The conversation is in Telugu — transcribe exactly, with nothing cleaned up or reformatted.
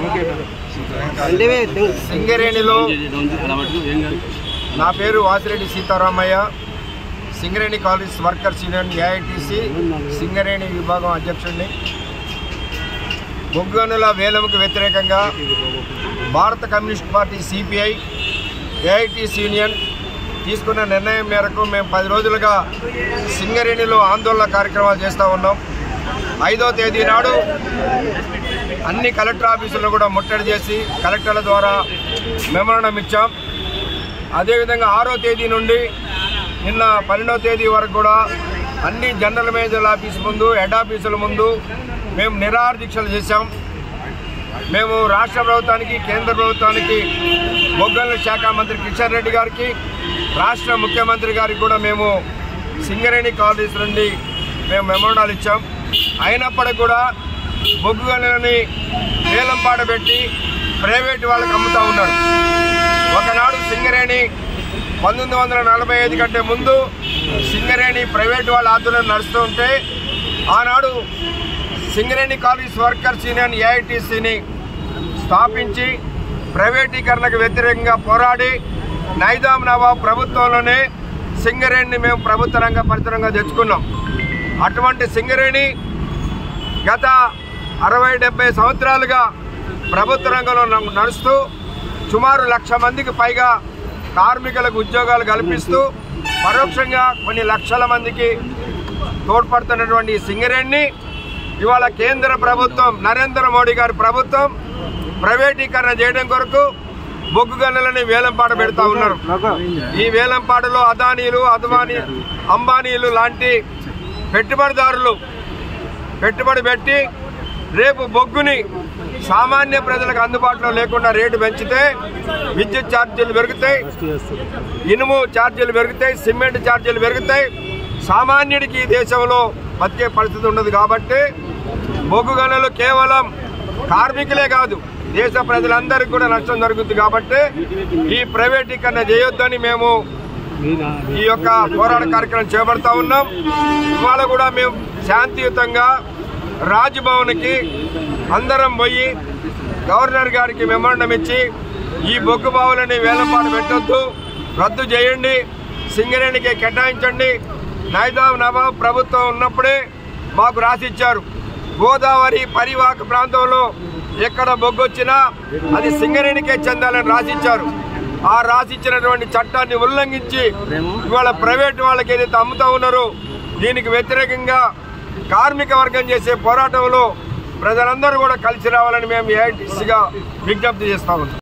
సింగరేణిలో నా పేరు Vasireddy Seetharamaiah, Singareni college workers union AITC Singareni విభాగం అధ్యక్షుడిని. బొగ్గు గనుల వేలంకు వ్యతిరేకంగా భారత communist party CPI AITC union తీసుకున్న నిర్ణయం మేరకు మేము పది రోజులుగా సింగరేణిలో ఆందోళన కార్యక్రమాలు చేస్తూ ఉన్నాం. ఐదో తేదీ నాడు అన్ని కలెక్టర్ ఆఫీసులను కూడా ముట్టడి చేసి కలెక్టర్ల ద్వారా మెమోరాండం ఇచ్చాం. అదేవిధంగా ఆరో తేదీ నుండి నిన్న పన్నెండవ తేదీ వరకు కూడా అన్ని జనరల్ మేనేజర్ల ఆఫీసు ముందు, హెడ్ ఆఫీసుల ముందు మేము నిరాహార దీక్షలు చేశాం. మేము రాష్ట్ర ప్రభుత్వానికి, కేంద్ర ప్రభుత్వానికి, బొగ్గు శాఖ మంత్రి కిషన్ రెడ్డి గారికి, రాష్ట్ర ముఖ్యమంత్రి గారికి కూడా మేము సింగరేణి కాలేజ్ నుండి మేము మెమోరాండాలు ఇచ్చాం. అయినప్పటికీ కూడా బొగ్గు గనులని వేలంపాట పెట్టి ప్రైవేటు వాళ్ళకి అమ్ముతూ ఉన్నారు. ఒకనాడు సింగరేణి పంతొమ్మిది వందల నలభై ఐదు కంటే ముందు సింగరేణి ప్రైవేటు వాళ్ళ ఆధ్వర్యంలో నడుస్తూ ఉంటే ఆనాడు సింగరేణి కాలేజ్ వర్కర్స్ యూనియన్ ఏఐటీసీని స్థాపించి ప్రైవేటీకరణకు వ్యతిరేకంగా పోరాడి నైజాం నవాబ్ ప్రభుత్వంలోనే సింగరేణిని మేము ప్రభుత్వ రంగ పరిసరంగా తెచ్చుకున్నాం. అటువంటి సింగరేణి గత అరవై డెబ్బై సంవత్సరాలుగా ప్రభుత్వ రంగంలో నడుస్తూ సుమారు లక్ష మందికి పైగా కార్మికులకు ఉద్యోగాలు కల్పిస్తూ పరోక్షంగా కొన్ని లక్షల మందికి తోడ్పడుతున్నటువంటి సింగరేణిని ఇవాళ కేంద్ర ప్రభుత్వం, నరేంద్ర మోడీ గారి ప్రభుత్వం ప్రైవేటీకరణ చేయడం కొరకు బొగ్గు గనులని వేలంపాట పెడతా ఉన్నారు. ఈ వేలంపాటలో అదానీలు, అద్వానీ, అంబానీలు లాంటి పెట్టుబడిదారులు పెట్టుబడి పెట్టి రేపు బొగ్గుని సామాన్య ప్రజలకు అందుబాటులో లేకుండా రేటు పెంచితే విద్యుత్ ఛార్జీలు పెరుగుతాయి, ఇనుము ఛార్జీలు పెరుగుతాయి, సిమెంట్ ఛార్జీలు పెరుగుతాయి. సామాన్యుడికి ఈ దేశంలో బతికే పరిస్థితి ఉండదు. కాబట్టి బొగ్గు గనులు కేవలం కార్మికులే కాదు, దేశ ప్రజలందరికీ కూడా నష్టం జరుగుతుంది. కాబట్టి ఈ ప్రైవేటీకరణ చేయొద్దని మేము ఈ యొక్క పోరాట కార్యక్రమం చేపడతా ఉన్నాం. ఇవాళ కూడా మేము శాంతియుతంగా రాజ్భవన్కి అందరం పోయి గవర్నర్ గారికి మెమోరాండం ఇచ్చి ఈ బొగ్గు బావులని వేలంపాట పెట్టొద్దు, రద్దు చేయండి, సింగరేణికి కేటాయించండి. నైజాం నవాబ్ ప్రభుత్వం ఉన్నప్పుడే మాకు రాసిచ్చారు, గోదావరి పరివాహక ప్రాంతంలో ఎక్కడ బొగ్గు వచ్చినా అది సింగరేణికే చెందాలని రాసిచ్చారు. ఆ రాసిచ్చినటువంటి చట్టాన్ని ఉల్లంఘించి ఇవాళ ప్రైవేటు వాళ్ళకి ఏదైతే అమ్ముతా ఉన్నారో దీనికి వ్యతిరేకంగా కార్మిక వర్గం చేసే పోరాటంలో ప్రజలందరూ కూడా కలిసి రావాలని మేము ఏఐటీసీగా విజ్ఞప్తి చేస్తా ఉన్నాం.